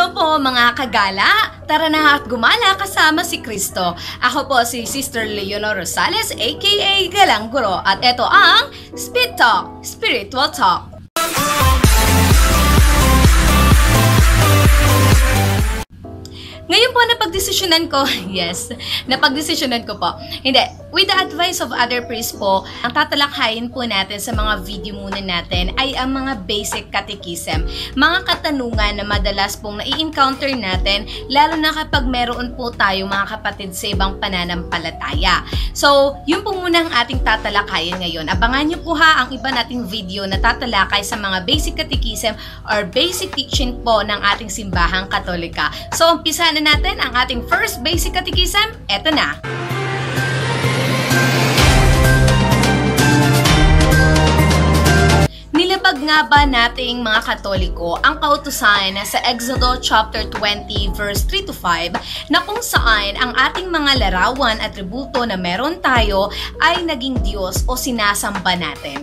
Hello po mga kagala! Tara na at gumala kasama si Kristo. Ako po si Sister Leonor Rosales aka Galang Guro at ito ang Speed Talk, Spiritual Talk. Ngayon po napagdesisyonan ko, napagdesisyonan ko po. Hindi, with the advice of other priests po, ang tatalakayin po natin sa mga video muna natin ay ang mga basic catechism. Mga katanungan na madalas pong nai-encounter natin, lalo na kapag meron po tayo mga kapatid sa ibang pananampalataya. So, yun po muna ang ating tatalakayin ngayon. Abangan nyo po ha ang iba nating video na tatalakay sa mga basic catechism or basic teaching po ng ating simbahang Katolika. So, umpisa na natin ang ating first basic catechism. Eto na. Nilabag nga ba nating mga Katoliko ang kautusan sa Exodo chapter 20 verse 3 to 5 na kung saan ang ating mga larawan at atributo na meron tayo ay naging Diyos o sinasamba natin.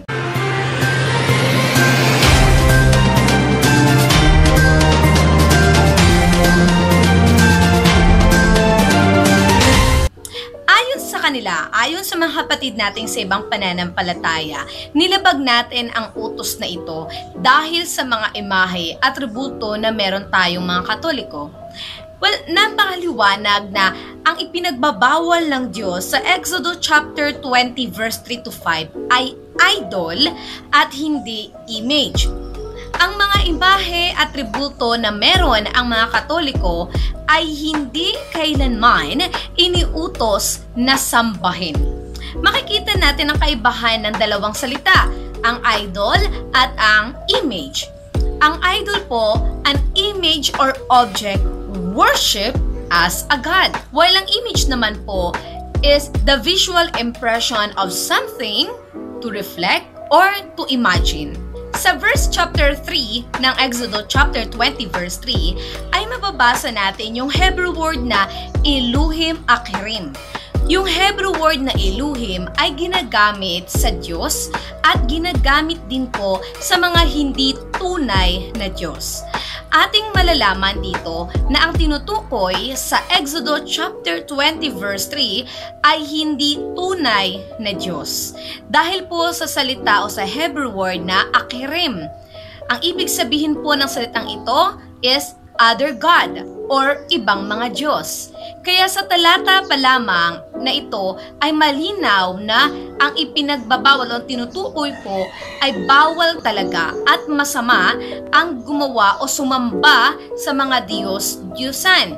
Ayon sa mga kapatid nating sa ibang pananampalataya, nilabag natin ang utos na ito dahil sa mga imahe, atributo na meron tayong mga Katoliko. Well, napakaliwanag na ang ipinagbabawal ng Diyos sa Exodo chapter 20 verse 3 to 5 ay idol at hindi image. Ang mga imahe, atributo na meron ang mga Katoliko ay hindi kailanman iniutos na sambahin. Makikita natin ang kaibahan ng dalawang salita, ang idol at ang image. Ang idol po, an image or object worship as a god. While ang image naman po is the visual impression of something to reflect or to imagine. Sa verse chapter 3 ng Exodo chapter 20 verse 3 ay mababasa natin yung Hebrew word na Elohim Akerim. Yung Hebrew word na Elohim ay ginagamit sa Diyos at ginagamit din po sa mga hindi tunay na Diyos. Ating malalaman dito na ang tinutukoy sa Exodo chapter 20 verse 3 ay hindi tunay na Diyos. Dahil po sa salita o sa Hebrew word na Akerim. Ang ibig sabihin po ng salitang ito is other God or ibang mga Diyos. Kaya sa talata pa lamang na ito ay malinaw na ang ipinagbabawal o tinutukoy po ay bawal talaga at masama ang gumawa o sumamba sa mga Diyos-Diyusan.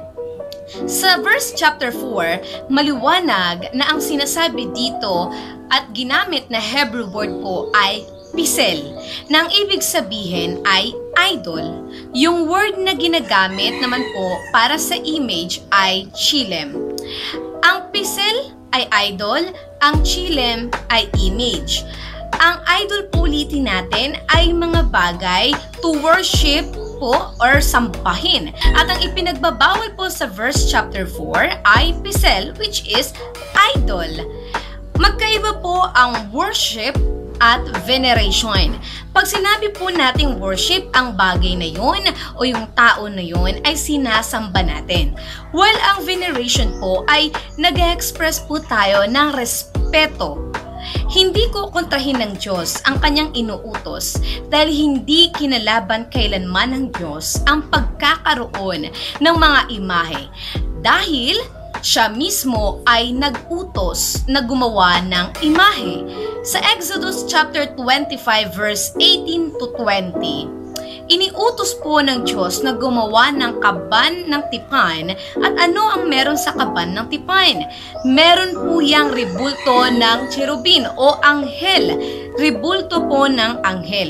Sa verse chapter 4, maliwanag na ang sinasabi dito at ginamit na Hebrew word po ay pisel, na ang ibig sabihin ay idol. Yung word na ginagamit naman po para sa image ay chilem. Ang pisel ay idol, ang chilem ay image. Ang idol po ulitin natin ay mga bagay to worship po or sambahin. At ang ipinagbabawal po sa verse chapter 4 ay pisel, which is idol. Magkaiba po ang worship at veneration. Pag sinabi po nating worship, ang bagay na yun o yung tao na yun ay sinasamba natin. While ang veneration po ay nag-express po tayo ng respeto. Hindi ko kontrahin ng Diyos ang kanyang inuutos dahil hindi kinalaban kailanman ng Diyos ang pagkakaroon ng mga imahe. Dahil siya mismo ay nag-utos na gumawa ng imahe. Sa Exodus chapter 25 verse 18 to 20, iniutos po ng Diyos na gumawa ng kaban ng tipan. At ano ang meron sa kaban ng tipan? Meron po yang ribulto ng cherubin o anghel. Ribulto po ng anghel.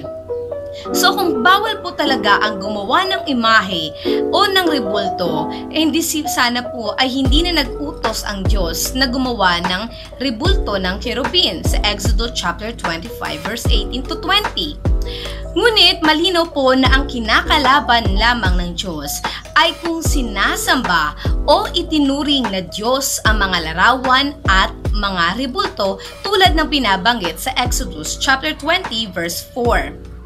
So kung bawal po talaga ang gumawa ng imahe o ng rebulto, hindi sana po ay hindi na nag-utos ang Diyos na gumawa ng rebulto ng cherubin sa Exodus chapter 25 verse 18 to 20. Ngunit malinaw po na ang kinakalaban lamang ng Diyos ay kung sinasamba o itinuring na Diyos ang mga larawan at mga rebulto tulad ng binabanggit sa Exodus chapter 20 verse 4.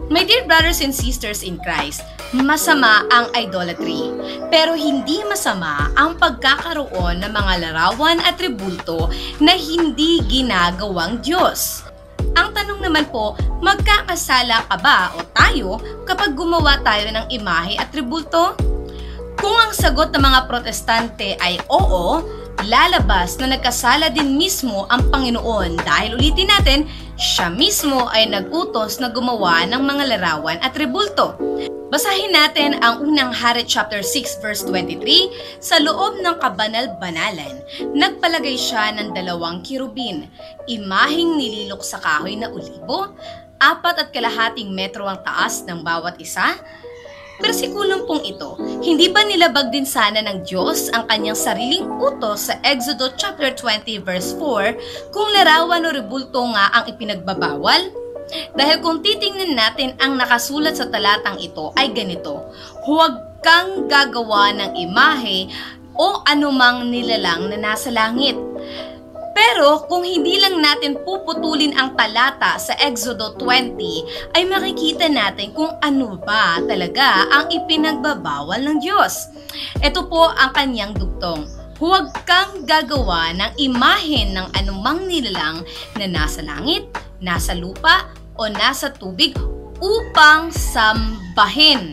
My dear brothers and sisters in Christ, masama ang idolatry. Pero hindi masama ang pagkakaroon ng mga larawan at tribulto na hindi ginagawang Diyos. Ang tanong naman po, magkakasala ka ba o tayo kapag gumawa tayo ng imahe at tribulto? Kung ang sagot ng mga protestante ay oo, lalabas na nagkasala din mismo ang Panginoon dahil ulitin natin, siya mismo ay nag-utos na gumawa ng mga larawan at tribulto. Basahin natin ang unang Hari chapter 6 verse 23, sa loob ng kabanal-banalan, nagpalagay siya ng 2 kirubin, imaheng nililok sa kahoy na olibo, 4.5 metro ang taas ng bawat isa. Versikulong pong ito, hindi ba nilabag din sana ng Diyos ang kanyang sariling utos sa Exodo chapter 20 verse 4 kung larawan o rebulto nga ang ipinagbabawal? Dahil kung titingnan natin ang nakasulat sa talatang ito ay ganito, huwag kang gagawa ng imahe o anumang nilalang na nasa langit. Pero kung hindi lang natin puputulin ang talata sa Exodo 20, ay makikita natin kung ano ba talaga ang ipinagbabawal ng Diyos. Ito po ang kanyang dugtong. Huwag kang gagawa ng imahen ng anumang nilalang na nasa langit, nasa lupa, o nasa tubig upang sambahin.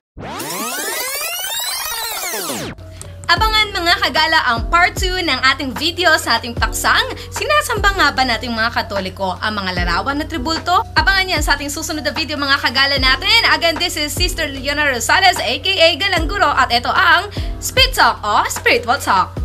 Abangan mga kagala ang part 2 ng ating video sa ating paksang. Sinasamba nga ba nating mga Katoliko ang mga larawan na tribulto? Abangan yan sa ating susunod na video mga kagala natin. Again, this is Sister Leona Rosales aka Galangguro at ito ang Spirit Talk o Spiritual Talk.